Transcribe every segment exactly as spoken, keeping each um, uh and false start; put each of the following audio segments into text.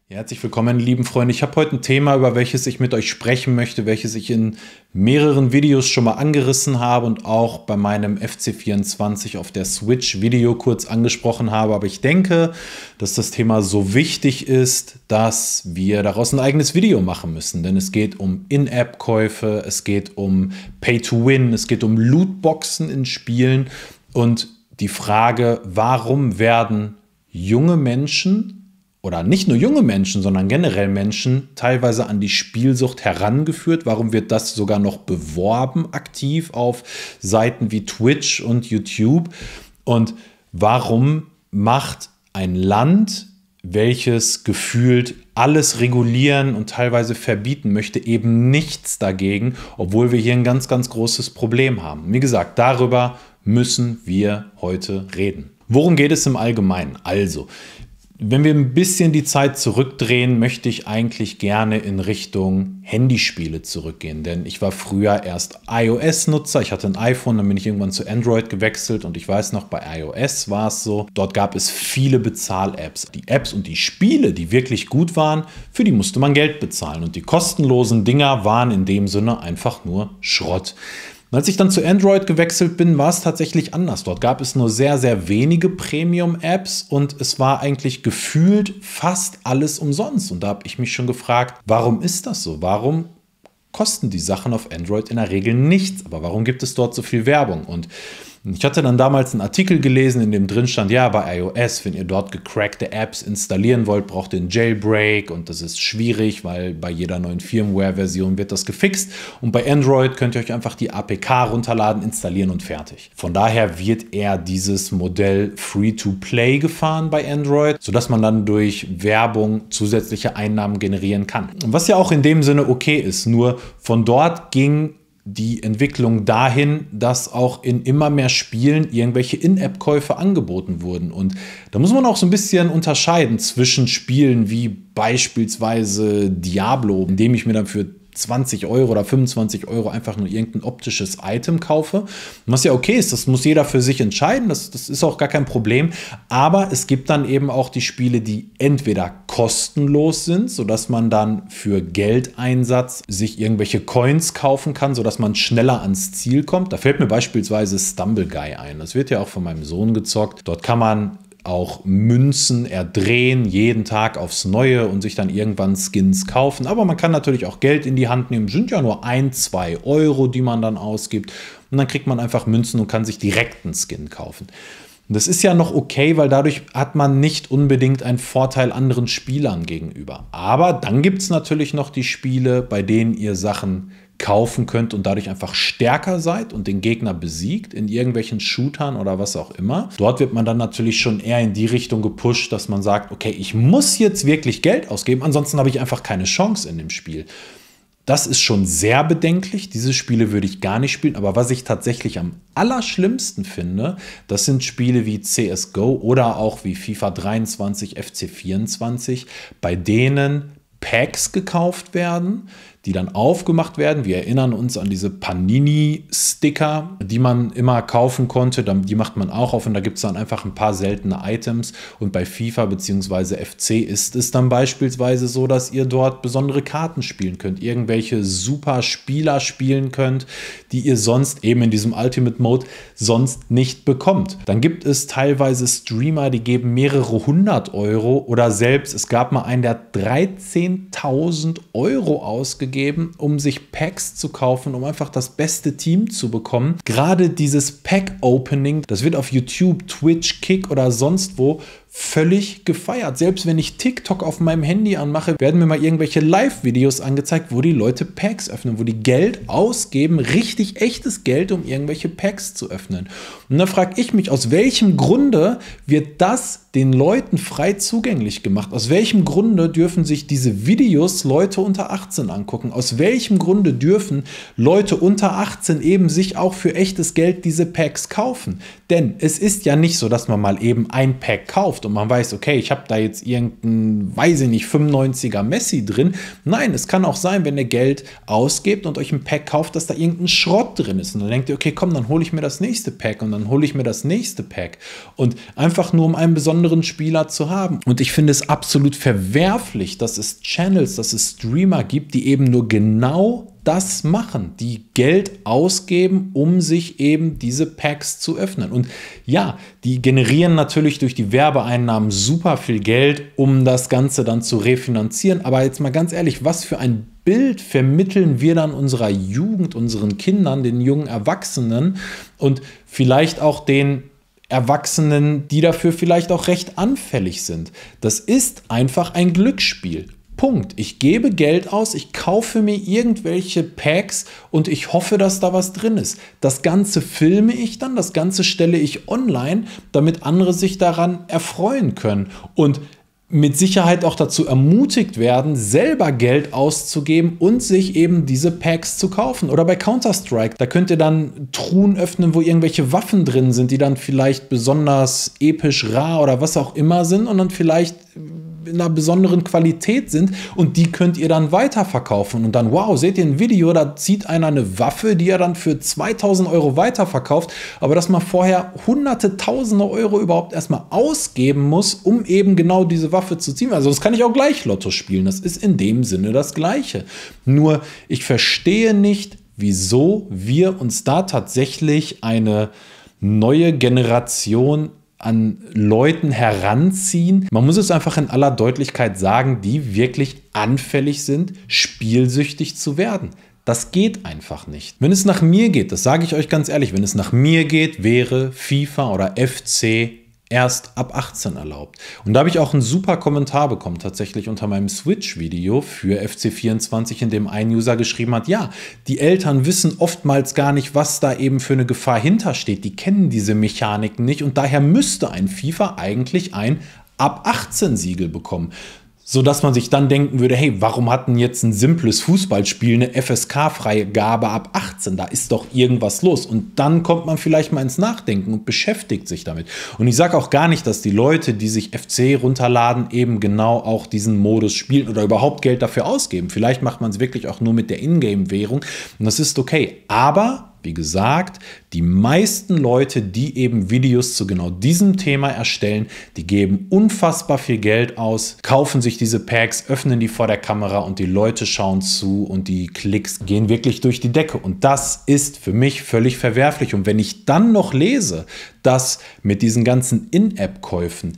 Ja, herzlich willkommen, meine lieben Freunde. Ich habe heute ein Thema, über welches ich mit euch sprechen möchte, welches ich in mehreren Videos schon mal angerissen habe und auch bei meinem F C vierundzwanzig auf der Switch Video kurz angesprochen habe. Aber ich denke, dass das Thema so wichtig ist, dass wir daraus ein eigenes Video machen müssen. Denn es geht um In-App-Käufe, es geht um Pay-to-Win, es geht um Lootboxen in Spielen und die Frage, warum werden junge Menschen oder nicht nur junge Menschen, sondern generell Menschen teilweise an die Spielsucht herangeführt. Warum wird das sogar noch beworben aktiv auf Seiten wie Twitch und YouTube? Und warum macht ein Land, welches gefühlt alles regulieren und teilweise verbieten möchte, eben nichts dagegen, obwohl wir hier ein ganz, ganz großes Problem haben? Wie gesagt, darüber müssen wir heute reden. Worum geht es im Allgemeinen? Also, wenn wir ein bisschen die Zeit zurückdrehen, möchte ich eigentlich gerne in Richtung Handyspiele zurückgehen. Denn ich war früher erst iOS-Nutzer, ich hatte ein iPhone, dann bin ich irgendwann zu Android gewechselt und ich weiß noch, bei iOS war es so, dort gab es viele Bezahl-Apps. Die Apps und die Spiele, die wirklich gut waren, für die musste man Geld bezahlen. Und die kostenlosen Dinger waren in dem Sinne einfach nur Schrott. Als ich dann zu Android gewechselt bin, war es tatsächlich anders. Dort gab es nur sehr, sehr wenige Premium-Apps und es war eigentlich gefühlt fast alles umsonst. Und da habe ich mich schon gefragt, warum ist das so? Warum kosten die Sachen auf Android in der Regel nichts? Aber warum gibt es dort so viel Werbung? Und ich hatte dann damals einen Artikel gelesen, in dem drin stand, ja, bei iOS, wenn ihr dort gecrackte Apps installieren wollt, braucht ihr einen Jailbreak und das ist schwierig, weil bei jeder neuen Firmware-Version wird das gefixt und bei Android könnt ihr euch einfach die A P K runterladen, installieren und fertig. Von daher wird eher dieses Modell Free-to-Play gefahren bei Android, sodass man dann durch Werbung zusätzliche Einnahmen generieren kann. Was ja auch in dem Sinne okay ist, nur von dort ging die Entwicklung dahin, dass auch in immer mehr Spielen irgendwelche In-App-Käufe angeboten wurden. Und da muss man auch so ein bisschen unterscheiden zwischen Spielen wie beispielsweise Diablo, in dem ich mir dann für zwanzig Euro oder fünfundzwanzig Euro einfach nur irgendein optisches Item kaufe. Und was ja okay ist, das muss jeder für sich entscheiden, das, das ist auch gar kein Problem. Aber es gibt dann eben auch die Spiele, die entweder kostenlos sind, sodass man dann für Geldeinsatz sich irgendwelche Coins kaufen kann, sodass man schneller ans Ziel kommt. Da fällt mir beispielsweise Stumble Guy ein. Das wird ja auch von meinem Sohn gezockt. Dort kann man auch Münzen erdrehen, jeden Tag aufs Neue und sich dann irgendwann Skins kaufen. Aber man kann natürlich auch Geld in die Hand nehmen. Sind ja nur ein, zwei Euro, die man dann ausgibt. Und dann kriegt man einfach Münzen und kann sich direkt einen Skin kaufen. Und das ist ja noch okay, weil dadurch hat man nicht unbedingt einen Vorteil anderen Spielern gegenüber. Aber dann gibt es natürlich noch die Spiele, bei denen ihr Sachen kaufen könnt und dadurch einfach stärker seid und den Gegner besiegt in irgendwelchen Shootern oder was auch immer. Dort wird man dann natürlich schon eher in die Richtung gepusht, dass man sagt, okay, ich muss jetzt wirklich Geld ausgeben, ansonsten habe ich einfach keine Chance in dem Spiel. Das ist schon sehr bedenklich. Diese Spiele würde ich gar nicht spielen. Aber was ich tatsächlich am allerschlimmsten finde, das sind Spiele wie C S G O oder auch wie FIFA dreiundzwanzig, F C vierundzwanzig, bei denen Packs gekauft werden, die dann aufgemacht werden. Wir erinnern uns an diese Panini-Sticker, die man immer kaufen konnte. Die macht man auch auf und da gibt es dann einfach ein paar seltene Items. Und bei FIFA bzw. F C ist es dann beispielsweise so, dass ihr dort besondere Karten spielen könnt, irgendwelche super Spieler spielen könnt, die ihr sonst eben in diesem Ultimate Mode sonst nicht bekommt. Dann gibt es teilweise Streamer, die geben mehrere hundert Euro oder selbst, es gab mal einen, der hat dreizehntausend Euro ausgegeben, um sich Packs zu kaufen, um einfach das beste Team zu bekommen. Gerade dieses Pack-Opening, das wird auf YouTube, Twitch, Kick oder sonst wo völlig gefeiert. Selbst wenn ich TikTok auf meinem Handy anmache, werden mir mal irgendwelche Live-Videos angezeigt, wo die Leute Packs öffnen, wo die Geld ausgeben, richtig echtes Geld, um irgendwelche Packs zu öffnen. Und da frage ich mich, aus welchem Grunde wird das den Leuten frei zugänglich gemacht? Aus welchem Grunde dürfen sich diese Videos Leute unter achtzehn angucken? Aus welchem Grunde dürfen Leute unter achtzehn eben sich auch für echtes Geld diese Packs kaufen? Denn es ist ja nicht so, dass man mal eben ein Pack kauft kauft und man weiß, okay, ich habe da jetzt irgendeinen, weiß ich nicht, fünfundneunziger Messi drin. Nein, es kann auch sein, wenn ihr Geld ausgebt und euch ein Pack kauft, dass da irgendein Schrott drin ist. Und dann denkt ihr, okay, komm, dann hole ich mir das nächste Pack und dann hole ich mir das nächste Pack. Und einfach nur, um einen besonderen Spieler zu haben. Und ich finde es absolut verwerflich, dass es Channels, dass es Streamer gibt, die eben nur genau das machen, die Geld ausgeben, um sich eben diese Packs zu öffnen. Und ja, die generieren natürlich durch die Werbeeinnahmen super viel Geld, um das Ganze dann zu refinanzieren. Aber jetzt mal ganz ehrlich, was für ein Bild vermitteln wir dann unserer Jugend, unseren Kindern, den jungen Erwachsenen und vielleicht auch den Erwachsenen, die dafür vielleicht auch recht anfällig sind. Das ist einfach ein Glücksspiel. Punkt. Ich gebe Geld aus, ich kaufe mir irgendwelche Packs und ich hoffe, dass da was drin ist. Das Ganze filme ich dann, das Ganze stelle ich online, damit andere sich daran erfreuen können und mit Sicherheit auch dazu ermutigt werden, selber Geld auszugeben und sich eben diese Packs zu kaufen. Oder bei Counter-Strike, da könnt ihr dann Truhen öffnen, wo irgendwelche Waffen drin sind, die dann vielleicht besonders episch rar oder was auch immer sind und dann vielleicht in einer besonderen Qualität sind und die könnt ihr dann weiterverkaufen und dann, wow, seht ihr ein Video, da zieht einer eine Waffe, die er dann für zweitausend Euro weiterverkauft, aber dass man vorher hunderte, tausende Euro überhaupt erstmal ausgeben muss, um eben genau diese Waffe zu ziehen. Also das kann ich auch gleich Lotto spielen, das ist in dem Sinne das Gleiche. Nur, ich verstehe nicht, wieso wir uns da tatsächlich eine neue Generation an Leuten heranziehen. Man muss es einfach in aller Deutlichkeit sagen, die wirklich anfällig sind, spielsüchtig zu werden. Das geht einfach nicht. Wenn es nach mir geht, das sage ich euch ganz ehrlich, wenn es nach mir geht, wäre FIFA oder F C erst ab achtzehn erlaubt. Und da habe ich auch einen super Kommentar bekommen, tatsächlich unter meinem Switch-Video für F C vierundzwanzig, in dem ein User geschrieben hat, ja, die Eltern wissen oftmals gar nicht, was da eben für eine Gefahr hintersteht. Die kennen diese Mechaniken nicht und daher müsste ein FIFA eigentlich ein ab achtzehn Siegel bekommen. Sodass man sich dann denken würde, hey, warum hat denn jetzt ein simples Fußballspiel eine F S K-Freigabe ab achtzehn? Da ist doch irgendwas los. Und dann kommt man vielleicht mal ins Nachdenken und beschäftigt sich damit. Und ich sage auch gar nicht, dass die Leute, die sich F C runterladen, eben genau auch diesen Modus spielen oder überhaupt Geld dafür ausgeben. Vielleicht macht man es wirklich auch nur mit der Ingame-Währung und das ist okay. Aber wie gesagt, die meisten Leute, die eben Videos zu genau diesem Thema erstellen, die geben unfassbar viel Geld aus, kaufen sich diese Packs, öffnen die vor der Kamera und die Leute schauen zu und die Klicks gehen wirklich durch die Decke. Und das ist für mich völlig verwerflich. Und wenn ich dann noch lese, dass mit diesen ganzen In-App-Käufen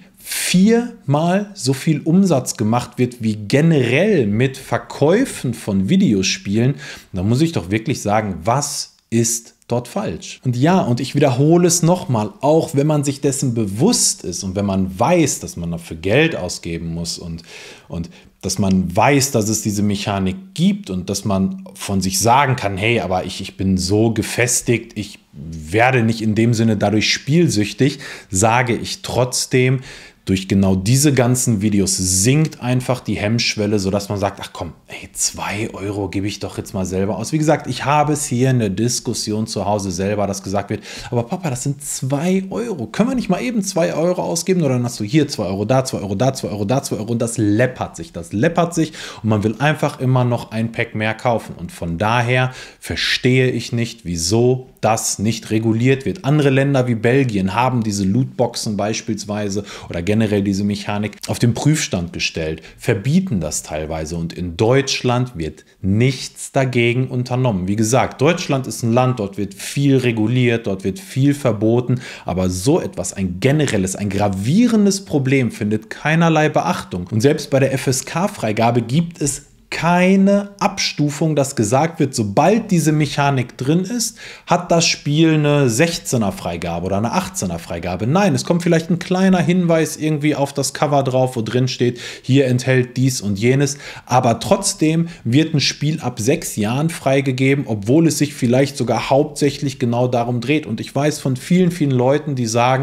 viermal so viel Umsatz gemacht wird wie generell mit Verkäufen von Videospielen, dann muss ich doch wirklich sagen, was ist dort falsch? Und ja, und ich wiederhole es nochmal, auch wenn man sich dessen bewusst ist und wenn man weiß, dass man dafür Geld ausgeben muss und, und dass man weiß, dass es diese Mechanik gibt und dass man von sich sagen kann, hey, aber ich, ich bin so gefestigt, ich werde nicht in dem Sinne dadurch spielsüchtig, sage ich trotzdem, durch genau diese ganzen Videos sinkt einfach die Hemmschwelle, sodass man sagt, ach komm, ey, zwei Euro gebe ich doch jetzt mal selber aus. Wie gesagt, ich habe es hier in der Diskussion zu Hause selber, dass gesagt wird, aber Papa, das sind zwei Euro. Können wir nicht mal eben zwei Euro ausgeben? Oder dann hast du hier zwei Euro, da zwei Euro, da zwei Euro, da zwei Euro. Und das läppert sich, das läppert sich. Und man will einfach immer noch ein Pack mehr kaufen. Und von daher verstehe ich nicht, wieso das nicht reguliert wird. Andere Länder wie Belgien haben diese Lootboxen beispielsweise oder generell diese Mechanik auf den Prüfstand gestellt, verbieten das teilweise und in Deutschland wird nichts dagegen unternommen. Wie gesagt, Deutschland ist ein Land, dort wird viel reguliert, dort wird viel verboten, aber so etwas, ein generelles, ein gravierendes Problem findet keinerlei Beachtung. Und selbst bei der F S K-Freigabe gibt es keine Abstufung, dass gesagt wird, sobald diese Mechanik drin ist, hat das Spiel eine sechzehner Freigabe oder eine achtzehner Freigabe. Nein, es kommt vielleicht ein kleiner Hinweis irgendwie auf das Cover drauf, wo drin steht, hier enthält dies und jenes, aber trotzdem wird ein Spiel ab sechs Jahren freigegeben, obwohl es sich vielleicht sogar hauptsächlich genau darum dreht. Und ich weiß von vielen, vielen Leuten, die sagen,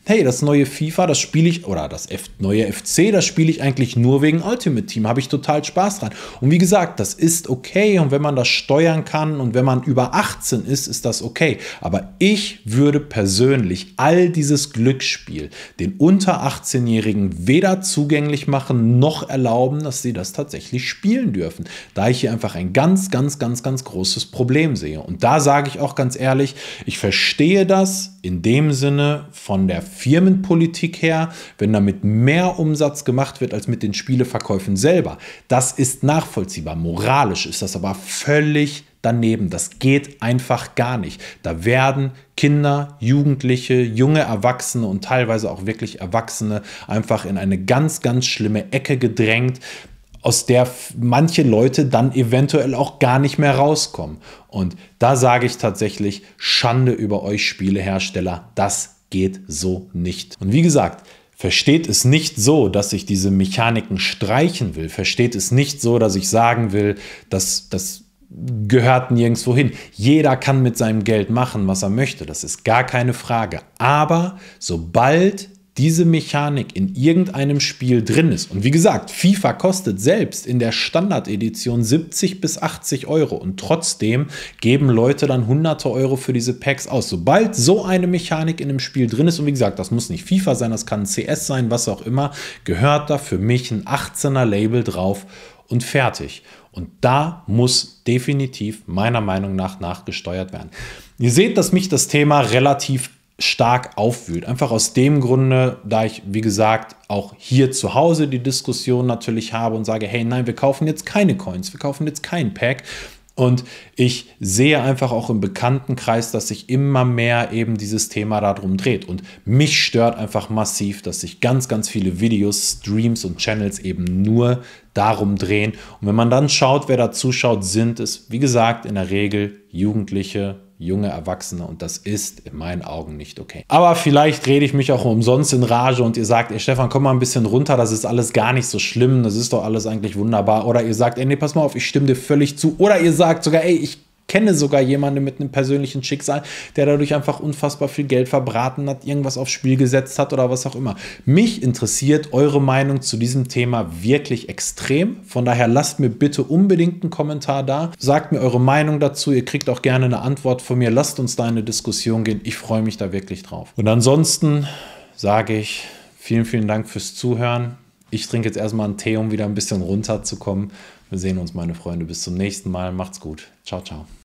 hey, das neue FIFA, das spiele ich, oder das F neue F C, das spiele ich eigentlich nur wegen Ultimate Team, habe ich total Spaß dran. Und wie gesagt, das ist okay und wenn man das steuern kann und wenn man über achtzehn ist, ist das okay. Aber ich würde persönlich all dieses Glücksspiel den unter achtzehn-Jährigen weder zugänglich machen, noch erlauben, dass sie das tatsächlich spielen dürfen. Da ich hier einfach ein ganz, ganz, ganz, ganz großes Problem sehe. Und da sage ich auch ganz ehrlich, ich verstehe das in dem Sinne von der Firmenpolitik her, wenn damit mehr Umsatz gemacht wird als mit den Spieleverkäufen selber. Das ist nachvollziehbar. Moralisch ist das aber völlig daneben. Das geht einfach gar nicht. Da werden Kinder, Jugendliche, junge Erwachsene und teilweise auch wirklich Erwachsene einfach in eine ganz, ganz schlimme Ecke gedrängt, aus der manche Leute dann eventuell auch gar nicht mehr rauskommen. Und da sage ich tatsächlich, Schande über euch Spielehersteller, das geht so nicht. Und wie gesagt, versteht es nicht so, dass ich diese Mechaniken streichen will. Versteht es nicht so, dass ich sagen will, dass das gehört nirgendwo hin. Jeder kann mit seinem Geld machen, was er möchte. Das ist gar keine Frage. Aber sobald diese Mechanik in irgendeinem Spiel drin ist, und wie gesagt, FIFA kostet selbst in der Standard-Edition siebzig bis achtzig Euro und trotzdem geben Leute dann hunderte Euro für diese Packs aus. Sobald so eine Mechanik in einem Spiel drin ist, und wie gesagt, das muss nicht FIFA sein, das kann C S sein, was auch immer, gehört da für mich ein achtzehner Label drauf und fertig. Und da muss definitiv meiner Meinung nach nachgesteuert werden. Ihr seht, dass mich das Thema relativ stark aufwühlt. Einfach aus dem Grunde, da ich, wie gesagt, auch hier zu Hause die Diskussion natürlich habe und sage, hey, nein, wir kaufen jetzt keine Coins, wir kaufen jetzt kein Pack. Und ich sehe einfach auch im Bekanntenkreis, dass sich immer mehr eben dieses Thema darum dreht. Und mich stört einfach massiv, dass sich ganz, ganz viele Videos, Streams und Channels eben nur darum drehen. Und wenn man dann schaut, wer da zuschaut, sind es, wie gesagt, in der Regel Jugendliche, junge Erwachsene und das ist in meinen Augen nicht okay. Aber vielleicht rede ich mich auch umsonst in Rage und ihr sagt, ey Stefan, komm mal ein bisschen runter, das ist alles gar nicht so schlimm, das ist doch alles eigentlich wunderbar. Oder ihr sagt, ey, nee, pass mal auf, ich stimme dir völlig zu. Oder ihr sagt sogar, ey, ich kenne sogar jemanden mit einem persönlichen Schicksal, der dadurch einfach unfassbar viel Geld verbraten hat, irgendwas aufs Spiel gesetzt hat oder was auch immer. Mich interessiert eure Meinung zu diesem Thema wirklich extrem. Von daher lasst mir bitte unbedingt einen Kommentar da. Sagt mir eure Meinung dazu. Ihr kriegt auch gerne eine Antwort von mir. Lasst uns da in eine Diskussion gehen. Ich freue mich da wirklich drauf. Und ansonsten sage ich vielen, vielen Dank fürs Zuhören. Ich trinke jetzt erstmal einen Tee, um wieder ein bisschen runterzukommen. Wir sehen uns, meine Freunde. Bis zum nächsten Mal. Macht's gut. Ciao, ciao.